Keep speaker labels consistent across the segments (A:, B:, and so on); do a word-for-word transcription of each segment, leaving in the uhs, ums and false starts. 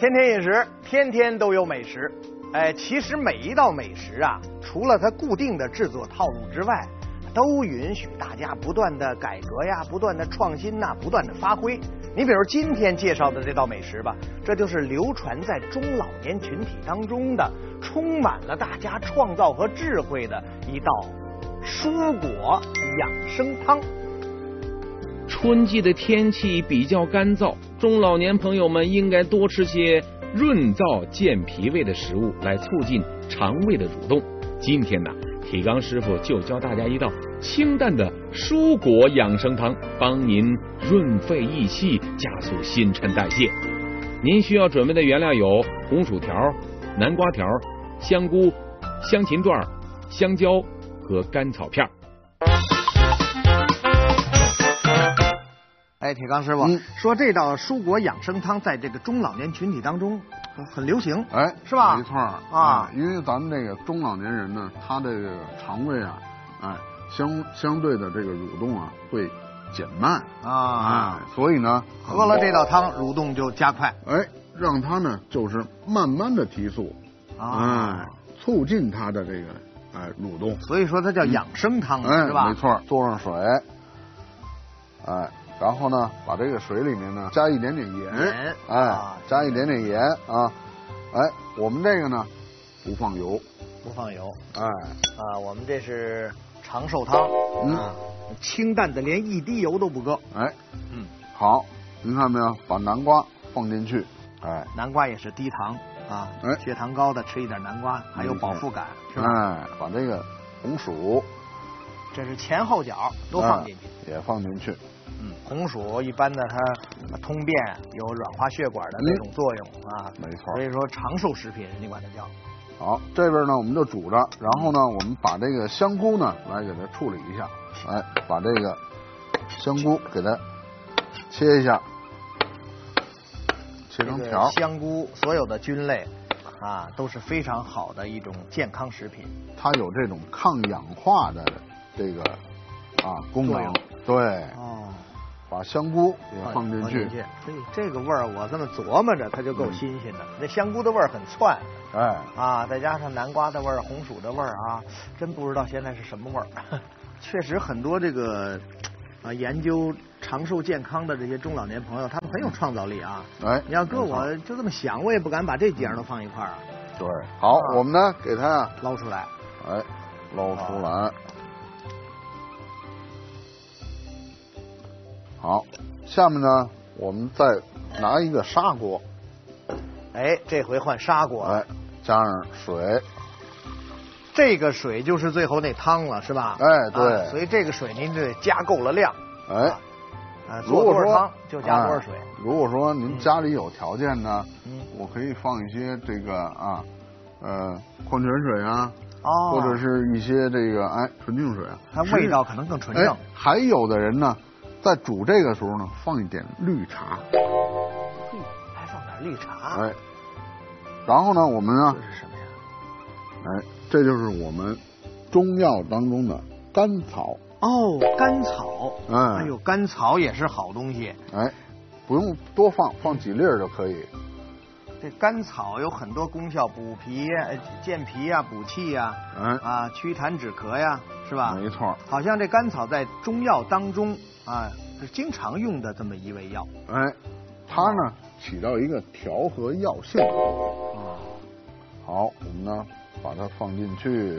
A: 天天饮食，天天都有美食。哎，其实每一道美食啊，除了它固定的制作套路之外，都允许大家不断的改革呀，不断的创新呐，不断的发挥。你比如今天介绍的这道美食吧，这就是流传在中老年群体当中的，充满了大家创造和智慧的一道蔬果养生汤。
B: 春季的天气比较干燥，中老年朋友们应该多吃些润燥健脾胃的食物，来促进肠胃的蠕动。今天呢，铁刚师傅就教大家一道清淡的蔬果养生汤，帮您润肺益气，加速新陈代谢。您需要准备的原料有红薯条、南瓜条、香菇、香芹段、香蕉和甘草片。
A: 哎，铁刚师傅、嗯、说这道蔬果养生汤在这个中老年群体当中很流行，
C: 哎，
A: 是吧？
C: 没错啊，因为咱们这个中老年人呢，他这个肠胃啊，哎，相相对的这个蠕动啊会减慢啊，哎，所以呢，
A: 喝了这道汤蠕动就加快，
C: 哎，让它呢就是慢慢的提速啊，哎，促进它的这个哎蠕动，
A: 所以说它叫养生汤、
C: 嗯、
A: 是吧？
C: 哎，没错，做上水，哎。然后呢，把这个水里面呢加一点点盐，
A: 盐
C: 哎、啊，加一点点盐啊，哎，我们这个呢不放油，
A: 不放油，
C: 哎，
A: 啊，我们这是长寿汤，嗯、啊，清淡的连一滴油都不搁，
C: 哎，
A: 嗯，
C: 好，您看没有？把南瓜放进去，哎，
A: 南瓜也是低糖啊，哎，血糖高的吃一点南瓜，还有饱腹感，是吧？
C: 哎，把这个红薯，
A: 这是前后脚都放进去，
C: 哎、也放进去。
A: 嗯，红薯一般的它通便，有软化血管的那种作用、嗯、啊，
C: 没错。
A: 所以说长寿食品，人家管它叫。
C: 好，这边呢我们就煮着，然后呢我们把这个香菇呢来给它处理一下，哎，把这个香菇给它切一下，切成条。
A: 这个、香菇所有的菌类啊都是非常好的一种健康食品，
C: 它有这种抗氧化的这个啊功能。对，哦，把香菇也放进去。
A: 所以这个味儿我这么琢磨着，它就够新鲜的。那、嗯、香菇的味儿很窜，
C: 哎，
A: 啊，再加上南瓜的味儿、红薯的味儿啊，真不知道现在是什么味儿。确实很多这个啊研究长寿健康的这些中老年朋友，他们很有创造力啊。
C: 哎，
A: 你要搁我就这么想，我也不敢把这几样都放一块儿啊。
C: 对，好，啊、我们呢给它呀
A: 捞出来，
C: 哎，捞出来。好，下面呢，我们再拿一个砂锅，
A: 哎，这回换砂锅，
C: 哎，加上水，
A: 这个水就是最后那汤了，是吧？
C: 哎，对，
A: 啊、所以这个水您得加够了量，
C: 哎，
A: 啊，做多少汤就加多少水、
C: 哎。如果说您家里有条件呢，嗯，我可以放一些这个啊，呃，矿泉水啊。哦，或者是一些这个哎纯净水，
A: 它味道可能更纯正、哎。
C: 还有的人呢，在煮这个时候呢，放一点绿茶，
A: 还放点绿茶。
C: 哎，然后呢，我们呢，
A: 这是什么呀？
C: 哎，这就是我们中药当中的甘草。
A: 哦，甘草。哎，哎呦，甘草也是好东西。
C: 哎，不用多放，放几粒就可以。
A: 这甘草有很多功效，补脾、健脾呀、补气呀，嗯啊，祛痰止咳呀，是吧？
C: 没错。
A: 好像这甘草在中药当中啊是经常用的这么一味药。
C: 哎，它呢起到一个调和药性。啊，好，我们呢把它放进去。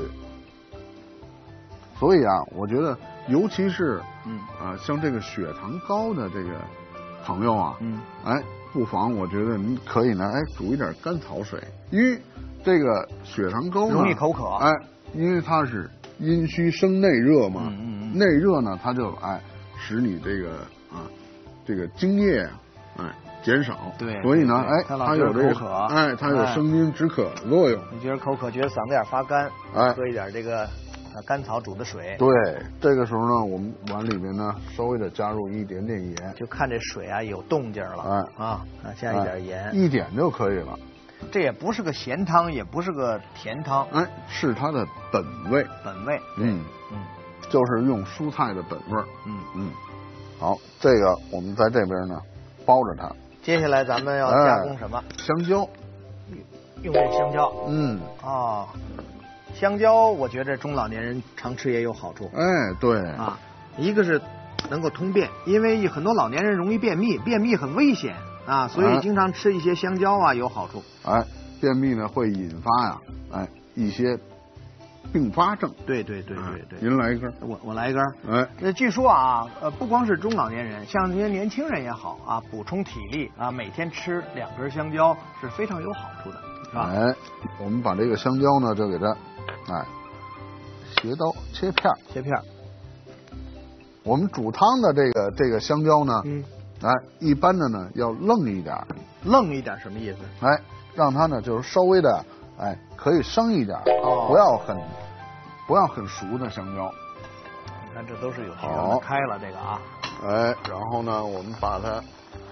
C: 所以啊，我觉得尤其是嗯啊像这个血糖高的这个朋友啊，嗯，哎。不妨，我觉得您可以呢，哎，煮一点甘草水，因为这个血糖高呢
A: 容易口渴，
C: 哎，因为它是阴虚生内热嘛，嗯嗯嗯内热呢，它就哎使你这个啊这个津液哎减少，
A: 对，
C: 所以呢，哎，它有这
A: 个，
C: 哎，它有生津止渴的作用。
A: 你觉得口渴，觉得嗓子眼发干，哎，喝一点这个。甘草煮的水，
C: 对，这个时候呢，我们碗里面呢稍微的加入一点点盐，
A: 就看这水啊有动静了，哎啊，加一点盐，
C: 哎、一点就可以了。
A: 这也不是个咸汤，也不是个甜汤，
C: 哎，是它的本味，
A: 本味，
C: 嗯嗯，就是用蔬菜的本味，嗯嗯。好，这个我们在这边呢包着它，
A: 接下来咱们要加工什么？
C: 哎、香蕉，
A: 用这香蕉。
C: 嗯。
A: 哦，香蕉，我觉得中老年人常吃也有好处。
C: 哎，对。
A: 啊，一个是能够通便，因为很多老年人容易便秘，便秘很危险啊，所以经常吃一些香蕉啊有好处。
C: 哎，便秘呢会引发呀，哎一些并发症。
A: 对对对对对。
C: 您来一根，
A: 我我来一根。
C: 哎，
A: 那据说啊，呃，不光是中老年人，像这些年轻人也好啊，补充体力啊，每天吃两根香蕉是非常有好处的，是吧？
C: 哎，我们把这个香蕉呢，就给它，哎，斜刀切片，
A: 切片。
C: 我们煮汤的这个这个香蕉呢，
A: 嗯，
C: 哎，一般的呢要愣一点，
A: 愣一点什么意思？
C: 哎，让它呢就是稍微的，哎，可以生一点，
A: 哦，
C: 不要很不要很熟的香蕉。
A: 你看这都是有需要的，开了这个啊。
C: 哎，然后呢，我们把它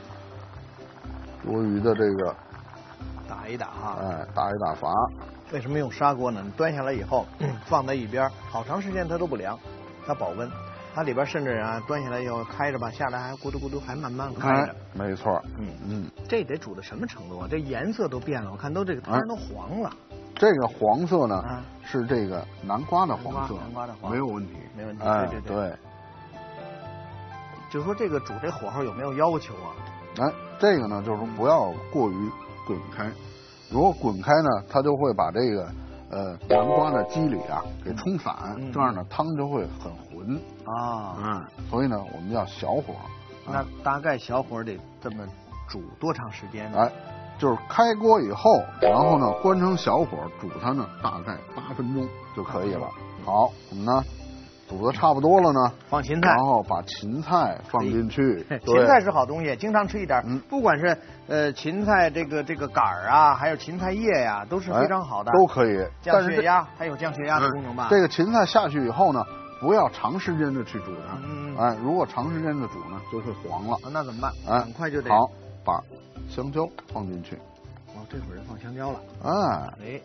C: 多余的这个
A: 打一打啊，
C: 哎，打一打发。
A: 为什么用砂锅呢？你端下来以后，嗯、放在一边，好长时间它都不凉，它保温。它里边甚至啊，端下来以后开着吧，下来还咕嘟咕嘟，还慢慢开着。
C: 哎、没错，
A: 嗯
C: 嗯，
A: 这得煮到什么程度啊？这颜色都变了，我看都这个汤都黄了。
C: 这个黄色呢，
A: 啊、
C: 是这个南瓜的黄色，
A: 南瓜的黄，
C: 没有问题，
A: 没问题。
C: 哎，
A: 对对对。
C: 对
A: 就说这个煮这火候有没有要求啊？
C: 哎，这个呢，就是不要过于滚开，如果滚开呢，它就会把这个呃南瓜的肌理啊给冲散，
A: 嗯、
C: 这样呢汤就会很浑
A: 啊。
C: 嗯，所以呢，我们要小火。
A: 那大概小火得这么煮多长时间呢？
C: 哎，就是开锅以后，然后呢关成小火煮它呢，大概八分钟就可以了。好，我们呢煮的差不多了呢，
A: 放芹菜，
C: 然后把芹菜放进去。
A: 芹菜是好东西，经常吃一点，
C: 嗯、
A: 不管是呃芹菜这个这个杆儿啊，还有芹菜叶呀、啊，都是非常好的，
C: 哎、都可以
A: 降血压，还有降血压的功能吧。
C: 这个芹菜下去以后呢，不要长时间的去煮它，
A: 嗯，
C: 哎，如果长时间的煮呢，就会黄了。
A: 啊、那怎么办？
C: 哎，
A: 很快就得
C: 好，把香蕉放进去。
A: 哦，这会儿就放香蕉了。
C: 哎，
A: 哎。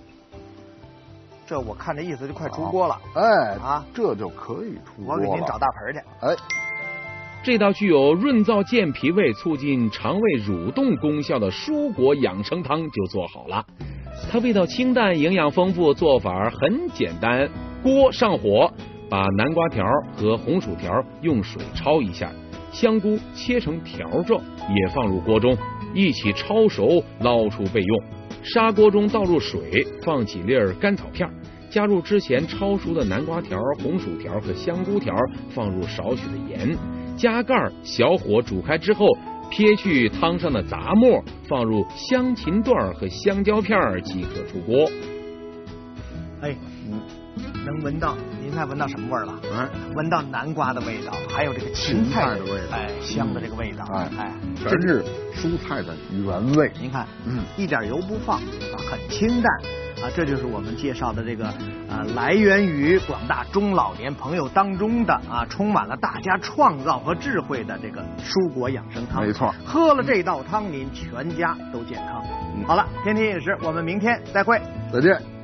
A: 这我看这意思就快出锅了，
C: 哎
A: 啊，
C: 这就可以出锅了。
A: 我给您找大盆去。
C: 哎，
B: 这道具有润燥健脾胃、促进肠胃蠕动功效的蔬果养生汤就做好了。它味道清淡，营养丰富，做法很简单。锅上火，把南瓜条和红薯条用水焯一下，香菇切成条状也放入锅中，一起焯熟，捞出备用。砂锅中倒入水，放几粒甘草片，加入之前焯熟的南瓜条、红薯条和香菇条，放入少许的盐，加盖小火煮开之后，撇去汤上的杂沫，放入香芹段和香蕉片即可出锅。
A: 哎，嗯，能闻到，您看闻到什么味儿了？
C: 哎，
A: 闻到南瓜的味道，还有这个芹菜
C: 的味道，
A: 哎，香的这个味道，
C: 哎
A: 哎，
C: 全是蔬菜的原味。
A: 您看，
C: 嗯，
A: 一点油不放啊，很清淡啊，这就是我们介绍的这个啊，来源于广大中老年朋友当中的啊，充满了大家创造和智慧的这个蔬果养生汤。
C: 没错，
A: 喝了这道汤，您全家都健康。
C: 嗯、
A: 好了，天天饮食，我们明天再会，
C: 再见。